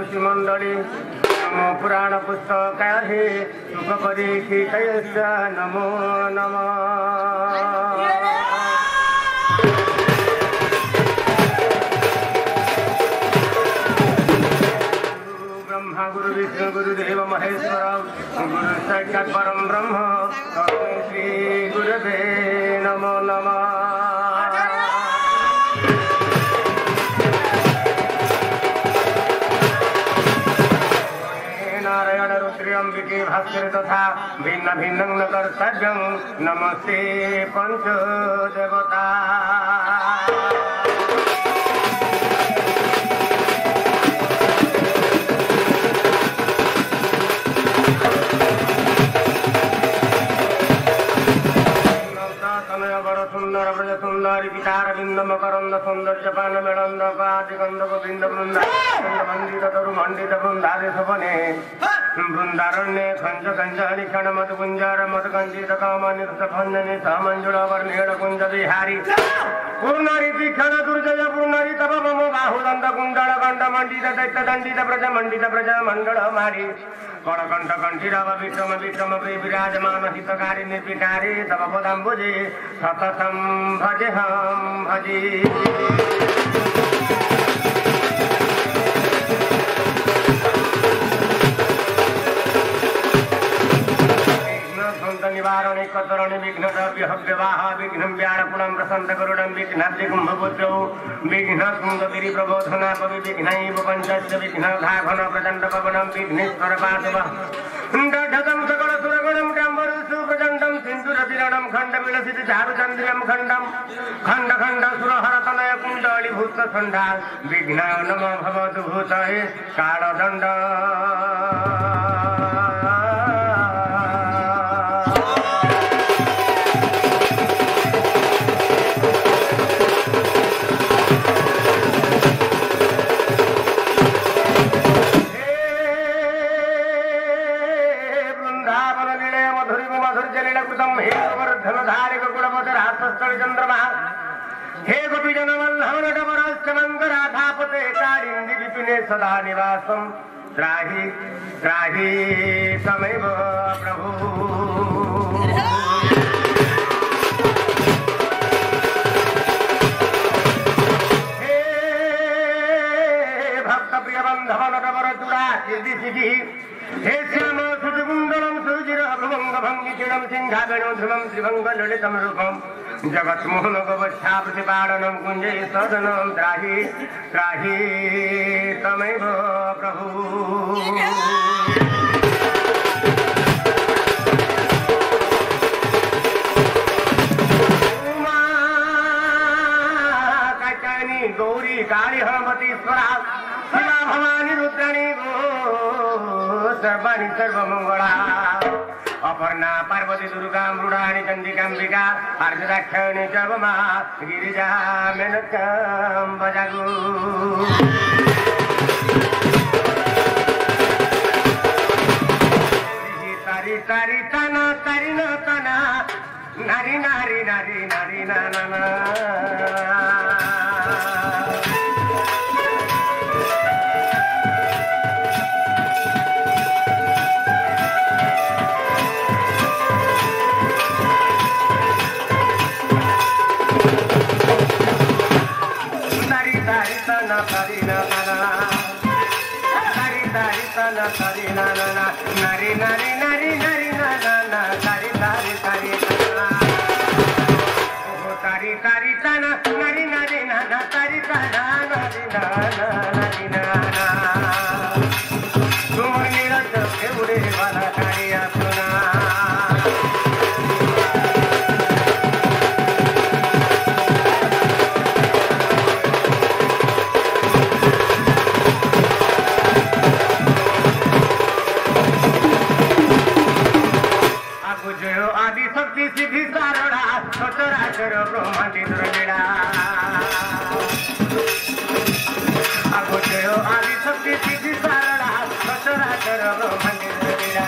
ऋषि मंडली नमो पुराण पुस्तकाहे सुख परीक्षितयश्च नमो नमः। ब्रह्मा गुरु विष्णु गुरुदेव महेश्वर गुरु साक्षात् परम ब्रह्म श्री गुरुवे नमो नमः। नारायण रुद्रम्बिके भास्कर तथा भिन्न भिन्न न कर्तव्यं नमस्ते पंच देवता। सुंदर व्रज सुंदरी पितार बिंद मकरंद सौंदर्य पान मेणंद कादिगंध गोविंद वृंदा मंडित तरु मंडित वृंदादि सपने वृंदारण्य खंज कंजनि क्षण मत कुंजार मत कंजित कामनि भंजनि सामंजुल वर्णेण कुंज विहारी पूर्णरि तीक्षण दुर्जय पूर्णरि तप मम बाहुदंड कुंडल कंठ मंडित दैत्य दंडित प्रज मंडल मारी कणकंठ कंठीरव विक्रम विक्रम विराजमान हितकारी निर्विकारी तव पदाम्बुजे सततं भजेऽहं भजे। निवारण कतरण विघ्न व्यवाह विघ्न व्याणपुणं प्रसन्न गरुडं विघ्नाद्रि कुंभपुत्रौ विघ्न सुंदगिरि प्रबोधना कवि विघ्नैव पंचस्य विघ्न घाघन प्रचंड पवनं विघ्नेश्वर पादव दधतं सकल सुरगणं डाम्बरुषु प्रचंडं सिंधुरतिरणं खंड विलसित चारुचन्द्रियं खंड खंड सुरहरतनय कुंडलीभूत संधा विघ्नाय नमः भवतु भूतये कालदण्ड। चंद्रमा हे गोपीजन वल्लभ नटवरस्य मंगराधापते कालिंदी विपिने सदा निवासं त्राहि त्राहि तमेव प्रभु। हे भक्त प्रिय बंधव नटवर चूड़ा कीर्ति हे श्याम सुजकुंडलं सुरुचिर भृभंग भंगिचिरं सिंहावेणो ध्रुवं त्रिभंग ललितं रूपं जगत्मोहन गवच्छा प्रतिपालनं कुंजे सदनं त्राहि त्राहि तमेव प्रभु। उमा काचानी गौरी काली हमतीश्वरा शिवा भवानी रुद्राणी गो सर्वाणि सर्वमंगला अपर्णा पार्वती दुर्गा मृडाणी चंडिकांबिका अर्धदाक्षिणी च वमा गिरिजा मेनकां भजागु। तारी तारी तना तारी न तना नारी नारी नारी नारी ना ना ना। Nari nari nari nari na na na tari tari tari na oh tari tari tana nari nari na na tari tana nari na na nari na na tumar mera jab ude wala tari apna सिद्धि सारड़ा सचराचर ब्रह्मांडी दुर्गेड़ा अगोचयो आदि शक्ति सिद्धि सारड़ा सचराचर ब्रह्मांडी दुर्गेड़ा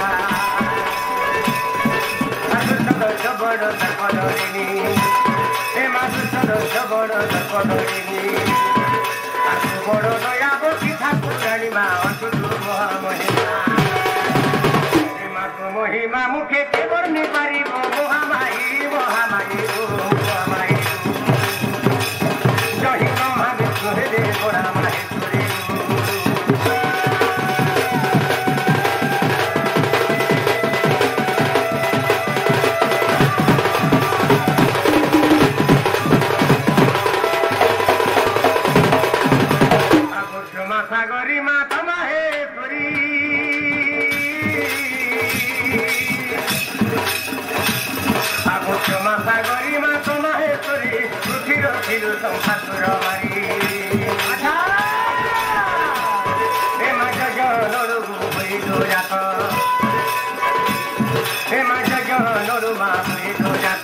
माधुर बड़ सर्पदरिणी हे माधुर बड़ सर्पदरिणी बड़ दया कोठी ठाकुरानी मा अटुट महिमा महिमा मुखे के वर्णि पारिब महामाई महामाई महामाई जही ब्रह्मा विष्णु हे बड़ा माहेश्वरी सागरी माता माहेश्वरी सागरी माता माहेश्वरी पृथ्वीर थिरु संसार मारी हे माता जनरु भइलो जात हे माता जनरु मा भइलो जात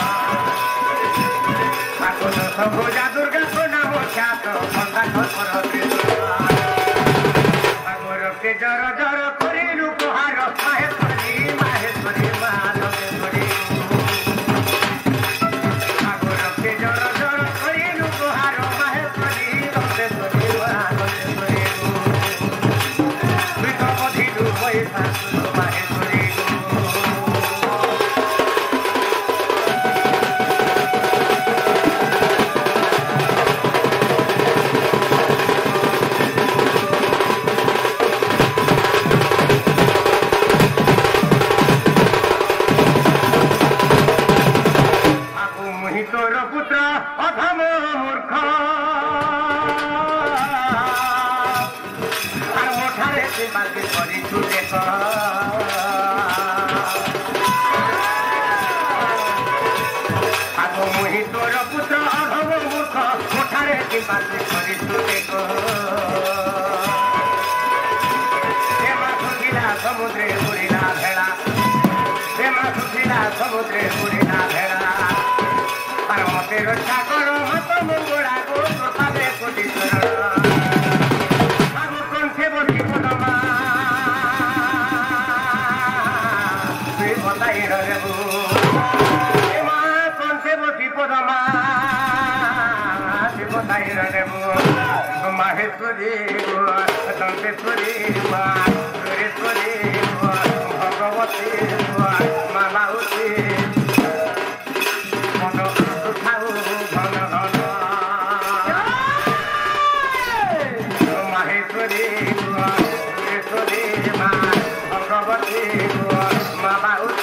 ठाकुर सब जा दुर्गा को नाम ख्यात बंदा घर के जर जर करिलु पोहार माहेश्वरी माहेश्वरी माधवेश्वरी सागर के जर जर करिलु पोहार माहेश्वरी रमेश्वरी माधवेश्वरी विध बधिलु महिषासुर माहेश्वरी तोर पुत्र अधम मूर्ख আর মোঠারে সে বাকি করি ছুটে আগো মুহি তোর পুত্র অধম মূর্খ মোঠারে সে বাকি করি ছুটে হে মা সুখিলা সমুদ্রে বুড়িলা ভেড়া হে মা সুখিলা সমুদ্রে বুড়িলা ভেড়া मते रक्षा करो मत मंगोड़ा को प्रसादे कोटि शरण आगो कंठे बसी पदमा से बताई रेबू ए मा कंठे बसी पदमा से बताई रेबू माहेश्वरी दंतेश्वरी सुरेश्वरी भगवती मालावती माहेश्वरी भगवती माँ